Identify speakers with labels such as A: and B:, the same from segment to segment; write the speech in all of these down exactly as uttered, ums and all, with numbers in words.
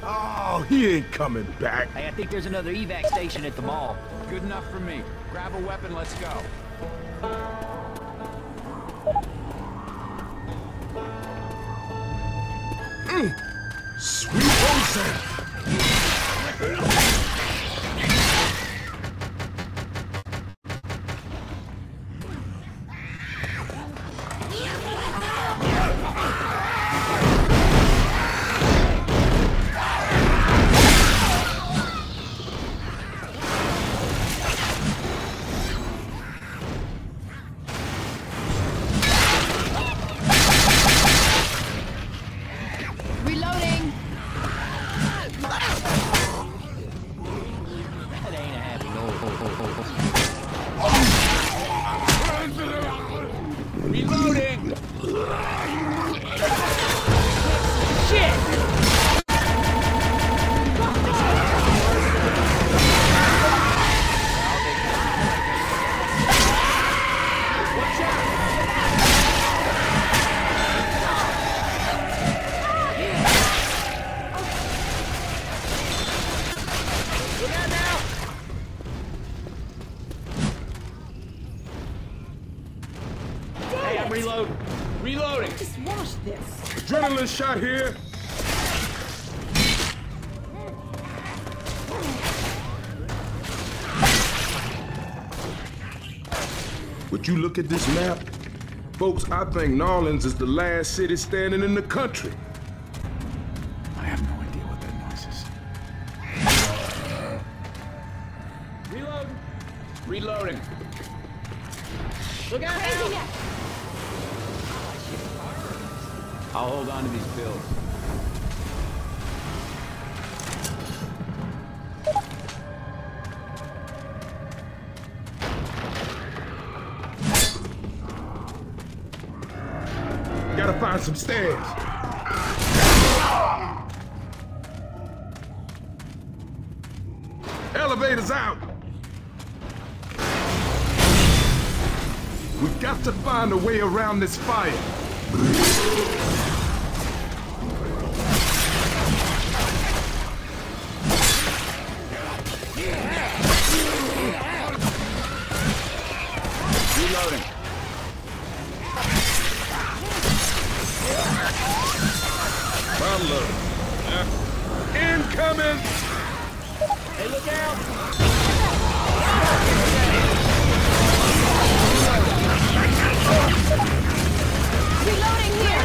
A: Oh, he ain't coming back.
B: Hey, I think there's another evac station at the mall.
C: Good enough for me. Grab a weapon, let's go.
A: Mm. Sweet Jose.
C: Reload. Reloading.
D: Just wash this.
A: Adrenaline shot here. Would you look at this map? Folks, I think Nolens is the last city standing in the country.
C: I have no idea what that noise is. Reload. Reloading. Look out!
D: Crazy.
C: I'll hold on to these pills.
A: Gotta find some stairs. Elevators out. We've got to find a way around this fire.
C: Reloading.
A: Butler. Uh, incoming!
B: Hey, look out!
D: Reloading here!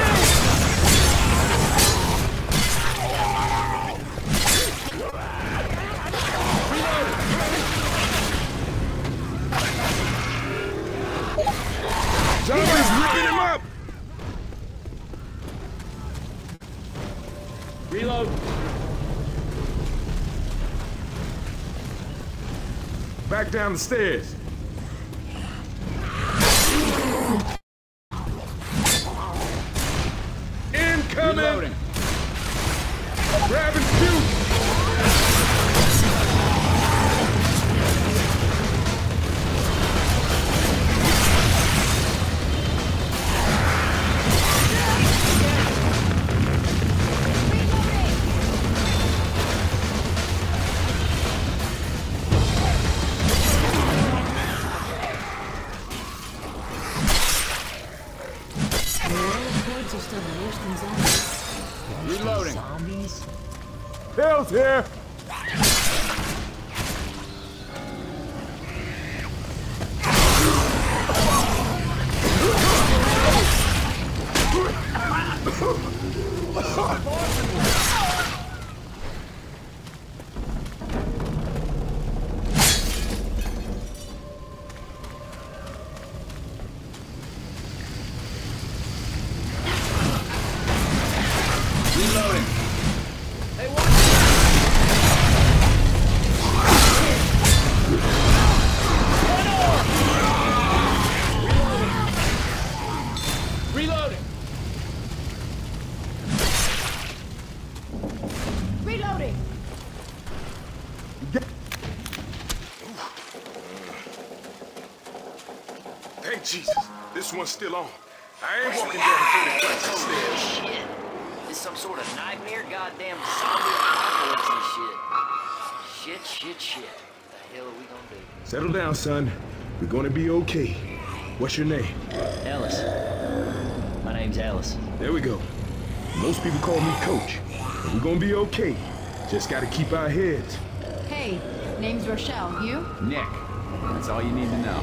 A: Somebody's ripping him up!
C: Reload.
A: Back down the stairs. Incoming!
C: Reloading.
A: Grab and shoot!
C: Reloading.
B: Zombies?
A: Hell's here!
C: Reloading.
B: Hey, watch out!
C: Reloading.
D: Reloading!
A: Thank Jesus, this one's still on. I ain't walking down thirty flights of stairs.
E: Shit. This
B: some sort of nightmare? Goddamn zombie apocalypse and shit. Shit, shit, shit. What the hell are we gonna do?
A: Settle down, son. We're gonna be okay. What's your name?
B: Ellis. My name's Ellis.
A: There we go. Most people call me Coach. But we're gonna be okay. Just gotta keep our heads.
D: Hey, name's Rochelle. You?
C: Nick. That's all you need to know.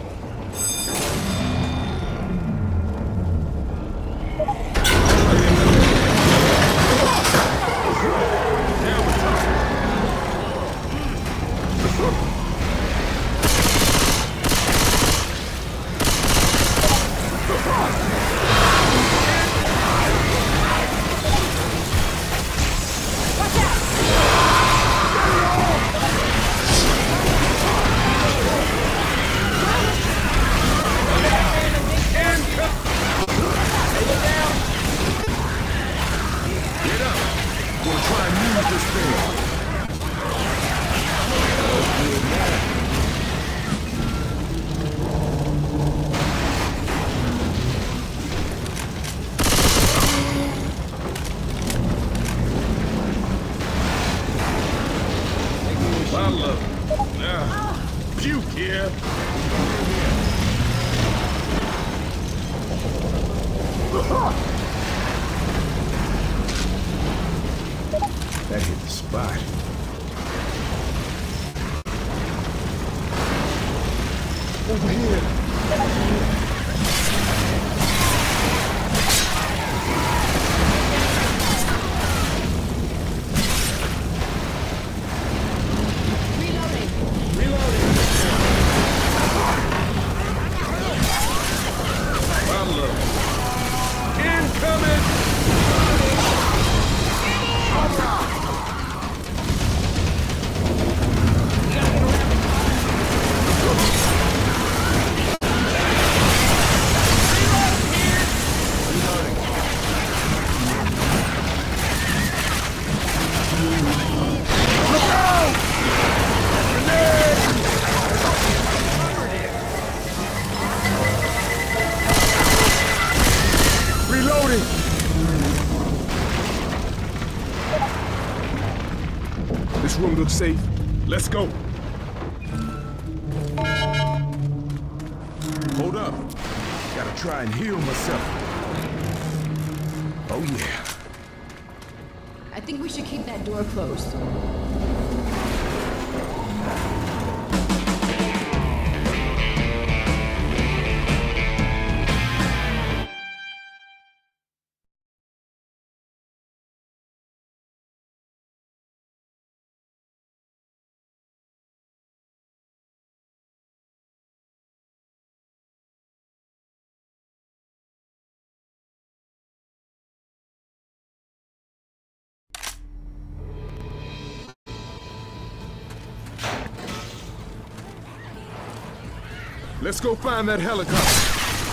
A: That hit the spot. Over here. This room looks safe. Let's go. Hold up. Gotta try and heal myself. Oh, yeah.
D: I think we should keep that door closed.
A: Let's go find that helicopter.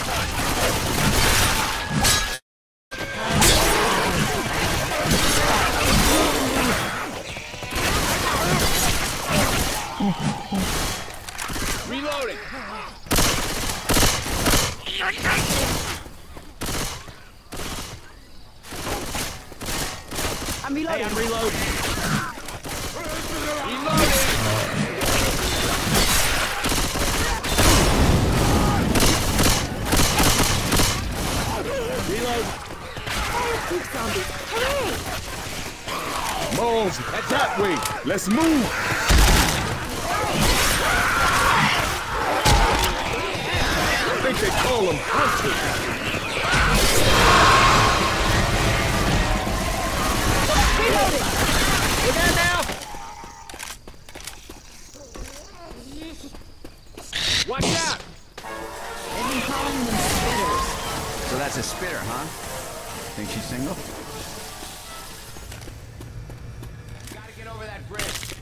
B: Reloading!
D: I'm reloading.
B: Hey, I'm reloading. Reloading!
A: Moles, that way. Let's move. I think they call them hunters.
B: We're there now! Watch out!
D: They've been calling them spitters.
C: So that's a spitter, huh? Think she's single?
B: Gotta get over that bridge.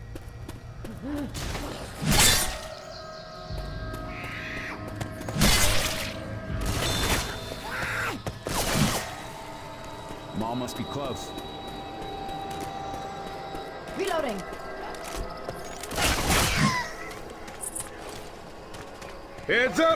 C: Mall must be close.
D: Reloading.
A: Heads up.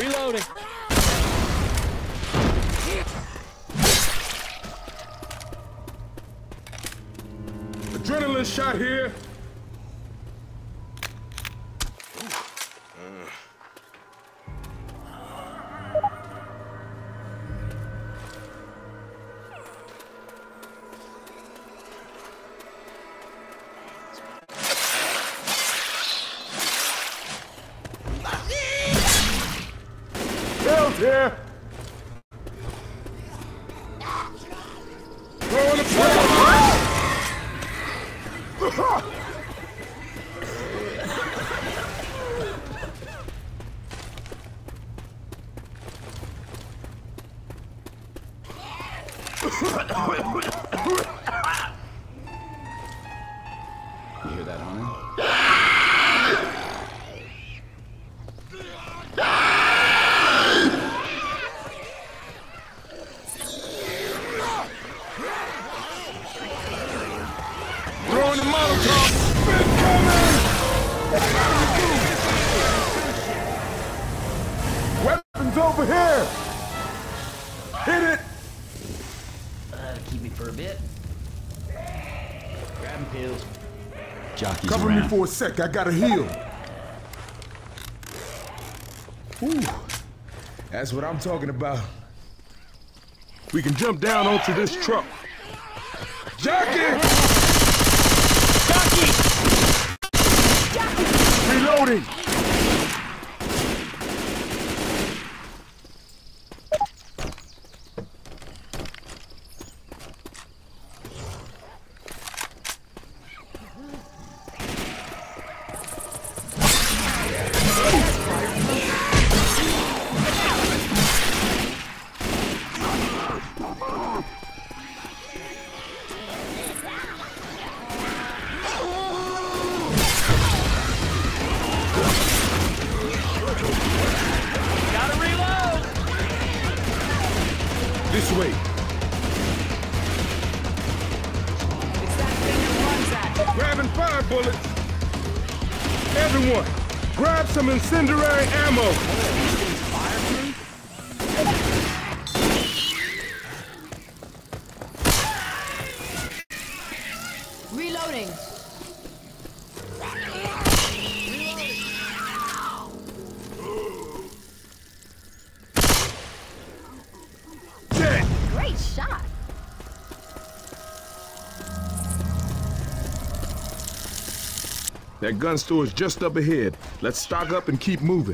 B: Reloading.
A: Adrenaline shot here. Bill's here. Throwing the ball.
C: You hear that, honey?
A: Throwing the Molotov. Incoming! Weapons over here! Hit it!
B: That'll keep me for a bit. Grabbing pills.
C: Jockey's
A: Cover
C: around.
A: me for a sec, I gotta heal. Ooh, that's what I'm talking about. We can jump down onto this truck. Jockey!
B: Jockey!
A: Reloading!
B: Gotta reload!
A: This way.
D: It's that thing that runs at.
A: Grabbing fire bullets. Everyone, grab some incendiary ammo.
D: Reloading.
A: Dead.
D: Great shot.
A: That gun store is just up ahead. Let's stock up and keep moving.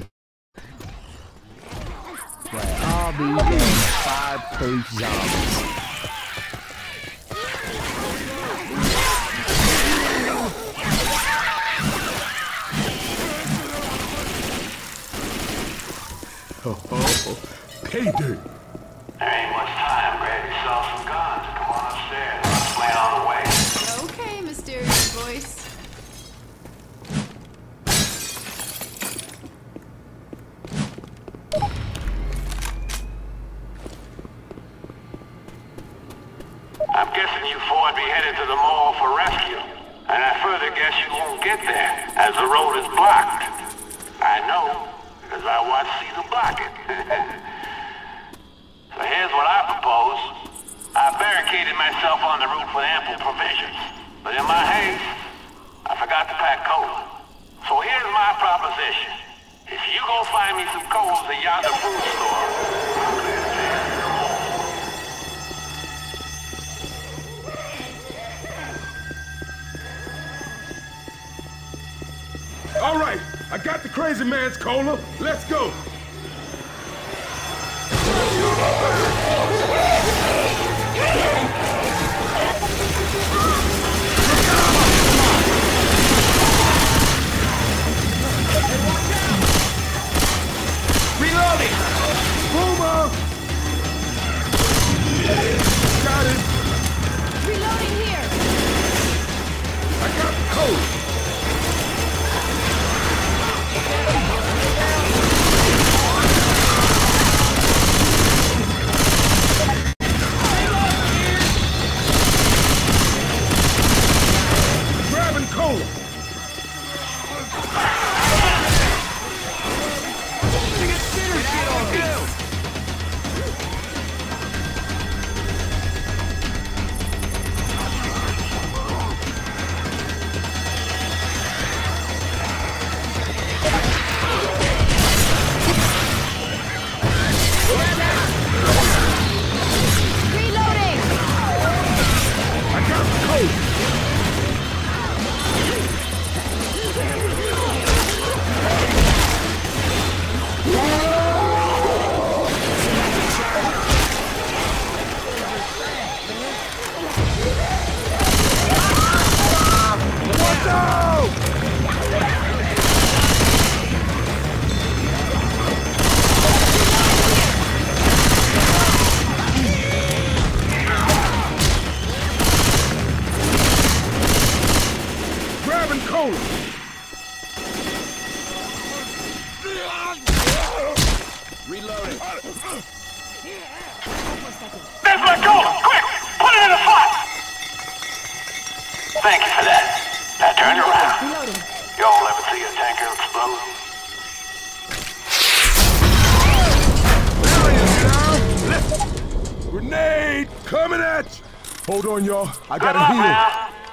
C: I'll be damn five-proof zombies.
A: Oh, oh, oh. Pay dirt.
E: There ain't much time. Grab yourself some guns. Come on upstairs. Plan on the way.
D: Okay, mysterious voice.
E: I'm guessing you four would be headed to the mall for rescue. And I further guess you won't get there, as the road is blocked. I know, because I watched Caesar block it. So here's what I propose. I barricaded myself on the route with ample provisions. But in my haste, I forgot to pack cola. So here's my proposition. If you go find me some coals at yonder food store, I'm glad to take you to the mall.
A: All right, I got the crazy man's cola. Let's go.
B: Reloading!
A: Boomer! Got it.
D: Reloading here.
A: I got the code. Reloading.
E: There's my cola! Quick! Put it in the slot! Thank you for that. Now turn around.
D: Reloading.
E: Y'all ever see a tanker explode?
A: Grenade coming at you. Hold on, y'all. I gotta
E: Come on,
A: heal.
E: man.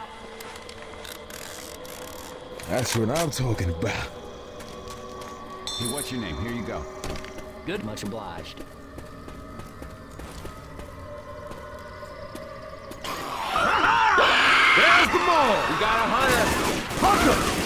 A: That's what I'm talking about.
C: Hey, what's your name? Here you go.
B: Good, much obliged.
A: There's the mall.
B: We got a hunter.
A: Hunter!